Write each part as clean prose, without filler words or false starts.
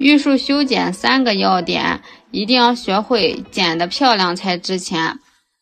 玉树修剪3个要点，一定要学会剪得漂亮才值钱。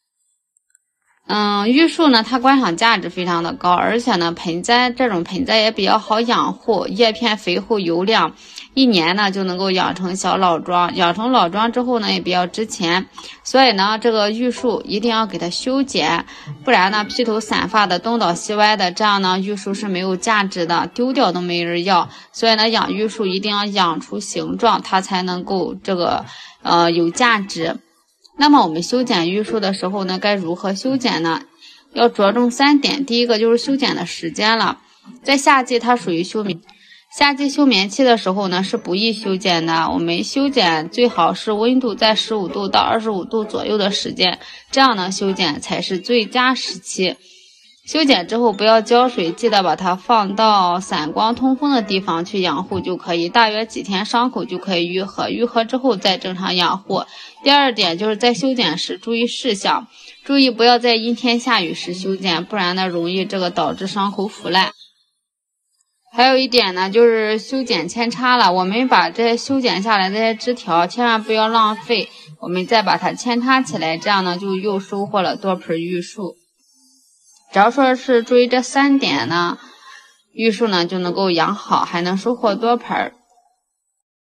玉树呢，它观赏价值非常的高，而且呢，这种盆栽也比较好养护，叶片肥厚油亮，1年呢就能够养成小老桩，养成老桩之后呢也比较值钱，所以呢，这个玉树一定要给它修剪，不然呢披头散发的东倒西歪的，这样呢玉树是没有价值的，丢掉都没人要，所以呢养玉树一定要养出形状，它才能够有价值。那么我们修剪玉树的时候呢，该如何修剪呢？要着重3点。第一个就是修剪的时间了，在夏季它属于夏季休眠期的时候呢，是不宜修剪的。我们修剪最好是温度在15度到25度左右的时间，这样呢修剪才是最佳时期。修剪之后不要浇水，记得把它放到散光通风的地方去养护就可以，大约几天伤口就可以愈合，愈合之后再正常养护。第二点就是在修剪时注意事项，注意不要在阴天下雨时修剪，不然呢容易导致伤口腐烂。还有一点呢，就是修剪扦插了，我们把这些修剪下来这些枝条千万不要浪费，我们再把它扦插起来，这样呢就又收获了多盆玉树。只要说是注意这3点呢，玉树呢就能够养好，还能收获多盆。